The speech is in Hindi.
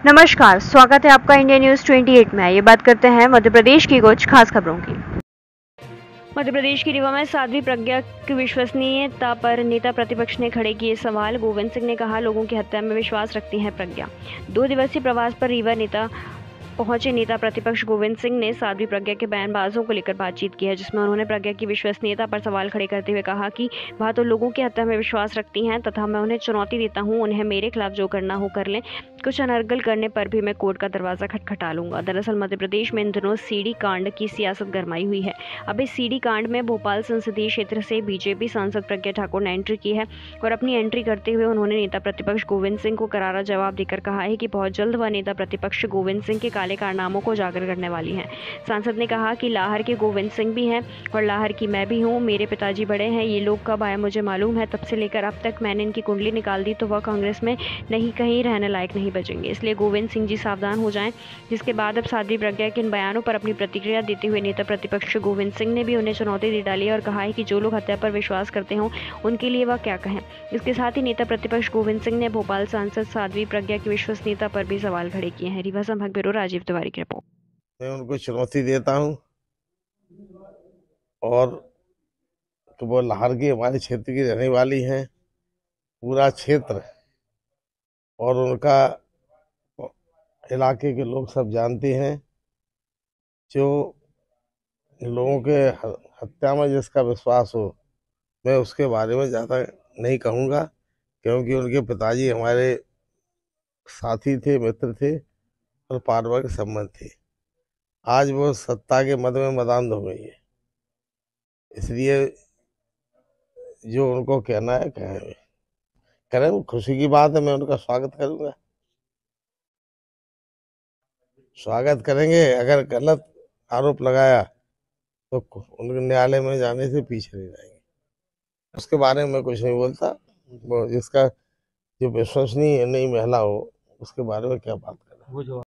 नमस्कार, स्वागत है आपका इंडिया न्यूज 28 में। ये बात करते हैं मध्य प्रदेश की कुछ खास खबरों की। मध्य प्रदेश की रीवा में साध्वी प्रज्ञा की विश्वसनीयता पर नेता प्रतिपक्ष ने खड़े किए सवाल। गोविंद सिंह ने कहा, लोगों की हत्या में विश्वास रखती हैं प्रज्ञा। 2 दिवसीय प्रवास पर रीवा पहुंचे नेता प्रतिपक्ष गोविंद सिंह ने साध्वी प्रज्ञा के बयानबाजों को लेकर बातचीत की है, जिसमें उन्होंने प्रज्ञा की विश्वसनीयता पर सवाल खड़े करते हुए कहा कि वह तो लोगों की हत्या में विश्वास रखती हैं तथा मैं उन्हें चुनौती देता हूं, उन्हें मेरे खिलाफ जो करना हो कर लें। कुछ अनर्गल करने पर भी मैं कोर्ट का दरवाजा खटखटा लूंगा। दरअसल मध्य प्रदेश में इन दिनों सीडी कांड की सियासत गरमाई हुई है। अब इस सीडी कांड में भोपाल संसदीय क्षेत्र से बीजेपी सांसद प्रज्ञा ठाकुर ने एंट्री की है और अपनी एंट्री करते हुए उन्होंने नेता प्रतिपक्ष गोविंद सिंह को करारा जवाब देकर कहा है कि बहुत जल्द वह नेता प्रतिपक्ष गोविंद सिंह के काले कारनामों को उजागर करने वाली हैं। सांसद ने कहा कि लाहर के गोविंद सिंह भी हैं और लाहर की मैं भी हूं। मेरे पिताजी बड़े हैं, ये लोग कब आए मुझे मालूम है। तब से लेकर अब तक मैंने इनकी कुंडली निकाल दी तो वह कांग्रेस में नहीं कहीं रहने लायक नहीं बचेंगे। इसलिए गोविंद सिंह जी सावधान हो जाएं। जिसके बाद अब साध्वी प्रज्ञा के इन बयानों पर अपनी प्रतिक्रिया देते हुए नेता प्रतिपक्ष गोविंद सिंह ने भी उन्हें चुनौती दे डाली और कहा है कि जो लोग हत्या पर विश्वास करते हों उनके लिए वह क्या कहें। इसके साथ ही नेता प्रतिपक्ष गोविंद सिंह ने भोपाल सांसद साध्वी प्रज्ञा की विश्वसनीयता पर भी सवाल खड़े किए हैं। रीवा संभाग ब्यूरो राजीव तिवारी की रिपोर्ट। मैं उनको चुनौती देता हूं और तो वो लाहौर की हमारे क्षेत्र की रहने वाली हैं। पूरा क्षेत्र और उनका इलाके के लोग सब जानते हैं। जो लोगों के हत्या में जिसका विश्वास हो, मैं उसके बारे में ज़्यादा नहीं कहूँगा, क्योंकि उनके पिताजी हमारे साथी थे, मित्र थे और पारिवारिक संबंध थे। आज वो सत्ता के मद में मदान हो गई है, इसलिए जो उनको कहना है कहें। करें, वो खुशी की बात है, मैं उनका स्वागत करूंगा, स्वागत करेंगे। अगर गलत आरोप लगाया तो उनके न्यायालय में जाने से पीछे नहीं रहेंगे। उसके बारे में मैं कुछ नहीं बोलता। वो जिसका जो विश्वसनीय नहीं महिला हो उसके बारे में क्या बात करें।